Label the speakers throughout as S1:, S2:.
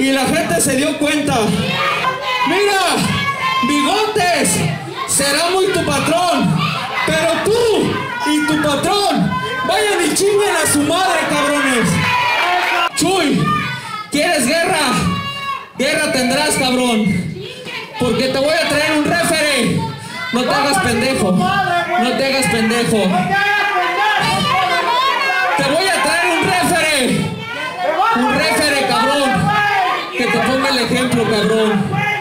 S1: y la gente se dio cuenta. Mira, Bigotes será muy tu patrón, pero tú y tu patrón vayan y chinguen a su madre, cabrones. Chuy, ¿quieres guerra? Guerra tendrás, cabrón, porque te voy a traer un referee. No te hagas pendejo, no te hagas pendejo. Te voy a traer un referee, cabrón, que te ponga el ejemplo, cabrón.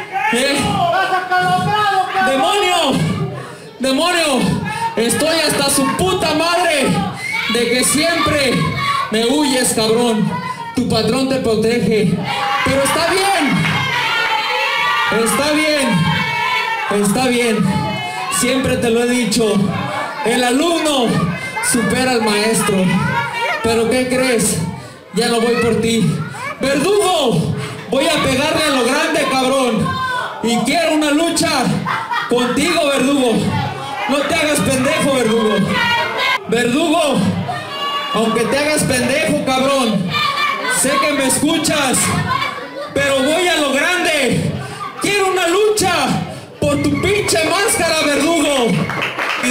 S1: ¡Demonio! ¡Demonio! Estoy hasta su puta madre de que siempre me huyes, cabrón. Tu patrón te protege, pero está bien. Está bien. Está bien. Siempre te lo he dicho. El alumno supera al maestro. Pero ¿qué crees? Ya no voy por ti. ¡Verdugo! Voy a pegarle a lo grande, cabrón. Y quiero una lucha contigo, Verdugo. No te hagas pendejo, Verdugo. Verdugo, aunque te hagas pendejo, cabrón, sé que me escuchas, pero voy a lo grande. Quiero una lucha por tu pinche máscara, Verdugo. Y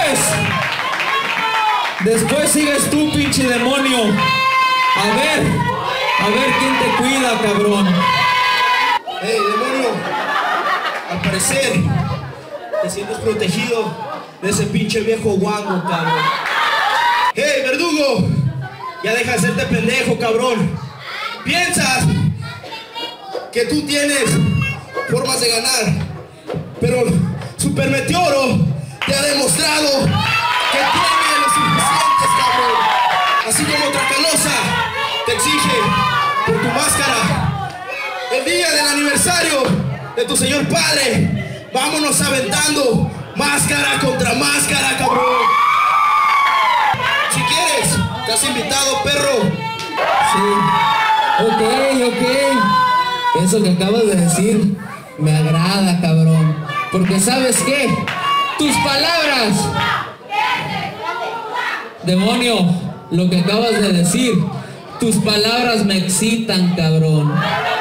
S1: después sigues tú, pinche demonio. A ver quién te cuida, cabrón.
S2: Hey, demonio, al parecer te sientes protegido de ese pinche viejo guango, cabrón. Hey, Verdugo, ya deja de hacerte pendejo, cabrón. Piensas que tú tienes formas de ganar, pero Super Meteoro te ha demostrado que tiene lo suficientes, cabrón. Así como Tracalosa te exige por tu máscara. El día del aniversario de tu señor padre, vámonos aventando máscara contra máscara, cabrón. Si quieres, estás invitado, perro.
S1: Sí. Ok. Eso que acabas de decir me agrada, cabrón. Porque ¿sabes qué? Tus palabras. Demonio, lo que acabas de decir, tus palabras me excitan, cabrón.